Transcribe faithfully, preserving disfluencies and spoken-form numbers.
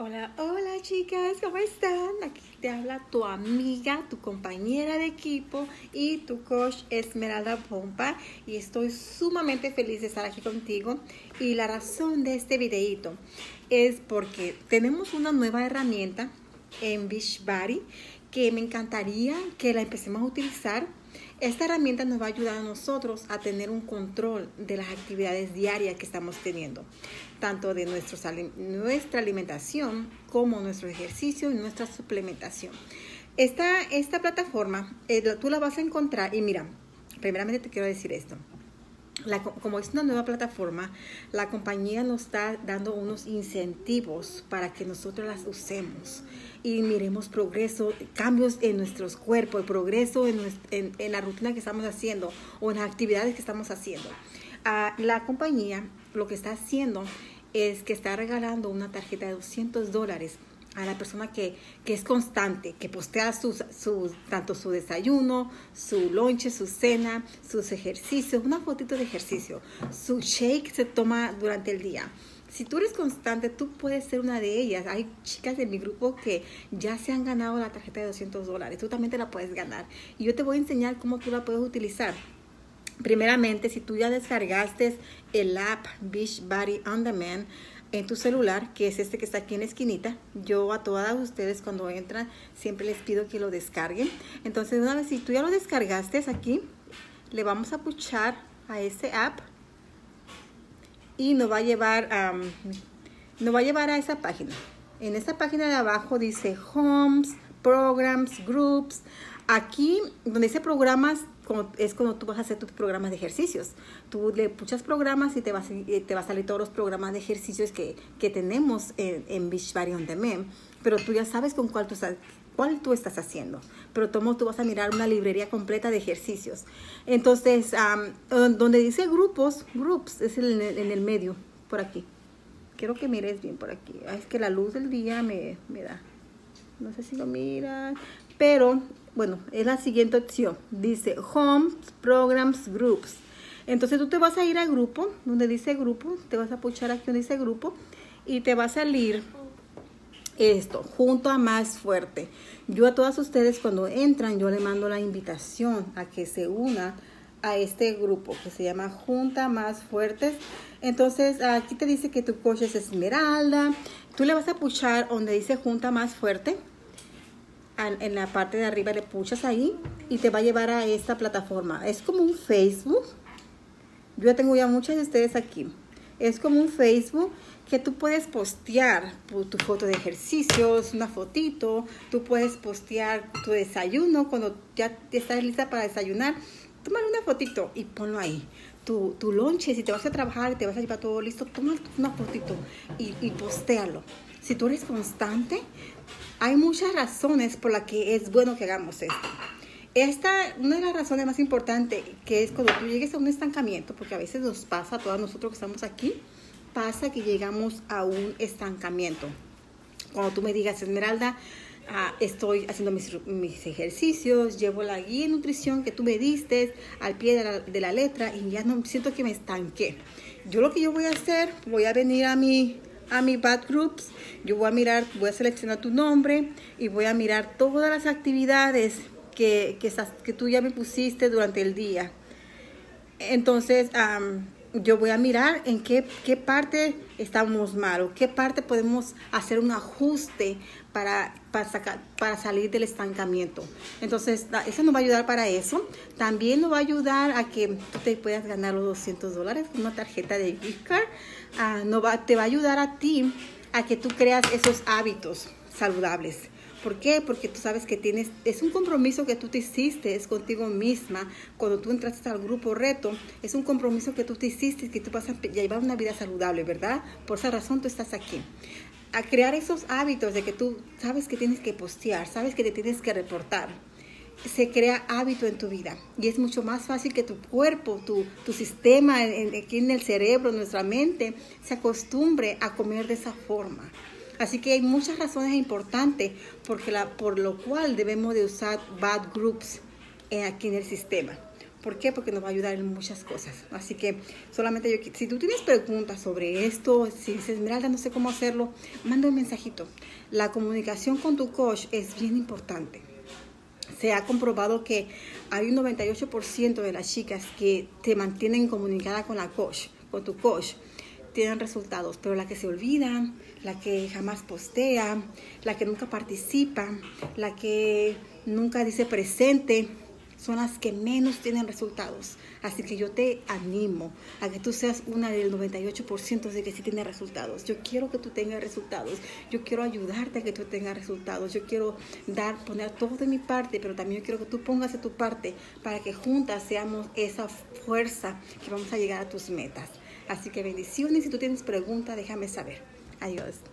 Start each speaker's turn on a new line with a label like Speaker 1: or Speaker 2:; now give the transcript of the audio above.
Speaker 1: Hola, hola chicas, ¿cómo están? Aquí te habla tu amiga, tu compañera de equipo y tu coach Esmeralda Pompa y estoy sumamente feliz de estar aquí contigo y la razón de este videito es porque tenemos una nueva herramienta en Beachbody que me encantaría que la empecemos a utilizar. Esta herramienta nos va a ayudar a nosotros a tener un control de las actividades diarias que estamos teniendo, tanto de nuestros, nuestra alimentación como nuestro ejercicio y nuestra suplementación. Esta, esta plataforma eh, tú la vas a encontrar y mira, primeramente te quiero decir esto. La, como es una nueva plataforma, la compañía nos está dando unos incentivos para que nosotros las usemos y miremos progreso, cambios en nuestros cuerpos, progreso en, en, en la rutina que estamos haciendo o en las actividades que estamos haciendo. Uh, la compañía lo que está haciendo es que está regalando una tarjeta de doscientos dólares a la persona que, que es constante, que postea sus, sus, tanto su desayuno, su lonche, su cena, sus ejercicios, una fotito de ejercicio, su shake se toma durante el día. Si tú eres constante, tú puedes ser una de ellas. Hay chicas de mi grupo que ya se han ganado la tarjeta de doscientos dólares. Tú también te la puedes ganar. Y yo te voy a enseñar cómo tú la puedes utilizar. Primeramente, si tú ya descargaste el app Beachbody On Demand en tu celular, que es este que está aquí en la esquinita, yo a todas ustedes cuando entran siempre les pido que lo descarguen. Entonces, una vez si tú ya lo descargaste aquí, le vamos a puchar a ese app y nos va a llevar um, nos va a llevar a esa página. En esta página de abajo dice Homes, Programs, Groups. Aquí donde dice programas es cuando tú vas a hacer tus programas de ejercicios. Tú le puchas programas y te va a, te va a salir todos los programas de ejercicios que, que tenemos en, en Beachbody On Demand. Pero tú ya sabes con cuál tú estás, cuál tú estás haciendo. Pero tomo, tú vas a mirar una librería completa de ejercicios. Entonces, um, donde dice grupos, groups, es en el, en el medio, por aquí. Quiero que mires bien por aquí. Es que la luz del día me, me da. No sé si lo miran, pero bueno, es la siguiente opción. Dice Homes, Programs, Groups. Entonces tú te vas a ir al grupo, donde dice grupo, te vas a puchar aquí donde dice grupo y te va a salir esto, junto a Más Fuerte. Yo a todas ustedes cuando entran, yo le mando la invitación a que se una a este grupo que se llama Junta Más Fuertes. Entonces aquí te dice que tu coach es Esmeralda. Tú le vas a puchar donde dice Junta Más Fuerte. En la parte de arriba le puchas ahí y te va a llevar a esta plataforma. Es como un Facebook. Yo ya tengo ya muchas de ustedes aquí. Es como un Facebook que tú puedes postear tu foto de ejercicios, una fotito. Tú puedes postear tu desayuno cuando ya estás lista para desayunar. Tómale una fotito y ponlo ahí. Tu, tu lonche, si te vas a trabajar y te vas a llevar todo listo, toma una fotito y, y postéalo. Si tú eres constante, hay muchas razones por las que es bueno que hagamos esto. Esta, una de las razones más importantes, que es cuando tú llegues a un estancamiento, porque a veces nos pasa a todos nosotros que estamos aquí, pasa que llegamos a un estancamiento. Cuando tú me digas, Esmeralda, uh, estoy haciendo mis, mis ejercicios, llevo la guía de nutrición que tú me diste al pie de la, de la letra y ya no siento que me estanqué. Yo lo que yo voy a hacer, voy a venir a mi... a mi Bad Groups, yo voy a mirar, voy a seleccionar tu nombre y voy a mirar todas las actividades que, que, que tú ya me pusiste durante el día. Entonces, um, yo voy a mirar en qué, qué parte estamos mal o qué parte podemos hacer un ajuste para, para, sacar, para salir del estancamiento. Entonces, eso nos va a ayudar para eso. También nos va a ayudar a que tú te puedas ganar los doscientos dólares con una tarjeta de gift card. Uh, no va, te va a ayudar a ti a que tú creas esos hábitos saludables. ¿Por qué? Porque tú sabes que tienes, es un compromiso que tú te hiciste es contigo misma. Cuando tú entraste al grupo reto, es un compromiso que tú te hiciste, que tú vas a llevar una vida saludable, ¿verdad? Por esa razón tú estás aquí. A crear esos hábitos de que tú sabes que tienes que postear, sabes que te tienes que reportar. Se crea hábito en tu vida y es mucho más fácil que tu cuerpo, tu, tu sistema en, aquí en el cerebro, nuestra mente, se acostumbre a comer de esa forma. Así que hay muchas razones importantes porque la, por lo cual debemos de usar Bad Groups eh, aquí en el sistema. ¿Por qué? Porque nos va a ayudar en muchas cosas. Así que solamente yo, si tú tienes preguntas sobre esto, si dices, Esmeralda, no sé cómo hacerlo, manda un mensajito. La comunicación con tu coach es bien importante. Se ha comprobado que hay un noventa y ocho por ciento de las chicas que te mantienen comunicada con la coach, con tu coach, tienen resultados, pero la que se olvida, la que jamás postea, la que nunca participa, la que nunca dice presente, son las que menos tienen resultados. Así que yo te animo a que tú seas una del noventa y ocho por ciento de que sí tiene resultados. Yo quiero que tú tengas resultados. Yo quiero ayudarte a que tú tengas resultados. Yo quiero dar, poner todo de mi parte, pero también yo quiero que tú pongas de tu parte para que juntas seamos esa fuerza que vamos a llegar a tus metas. Así que bendiciones. Si tú tienes preguntas, déjame saber. Adiós.